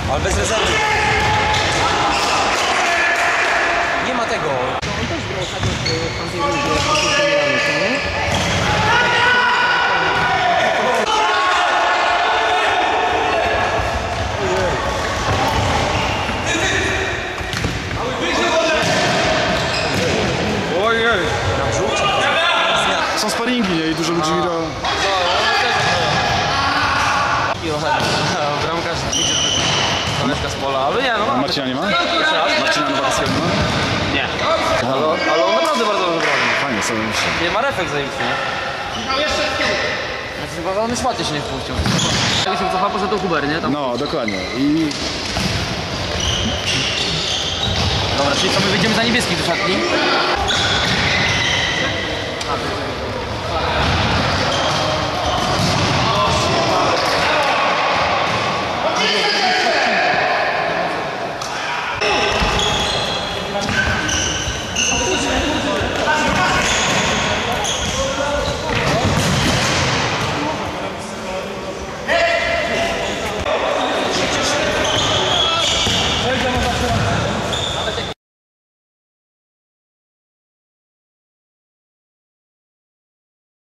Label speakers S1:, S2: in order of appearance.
S1: Ale bez rezerwy. Nie ma tego.
S2: On też grał ostatnio w tamtej rundzie, co nie?
S3: Ojej!
S1: Na brzuchu.
S3: Są sparingi, nie? I dużo ludzi gra.
S4: Bramkarz idzie do koleżka z pola, ale nie, no.
S3: A Marcina nie ma? Marcina Nowakowskiego nie ma?
S4: Nie. Ale on naprawdę bardzo dobrze broni.
S3: Fajnie, sobie myślę.
S4: Nie ma refleks zajebisty, nie? Chyba on już ładnie się nie wpuścił. Jak się cofa, poszedł do Huber, nie? Tam...
S3: No, dokładnie. I
S4: Dobra, czyli co, my wyjdziemy za niebieskich do szatni?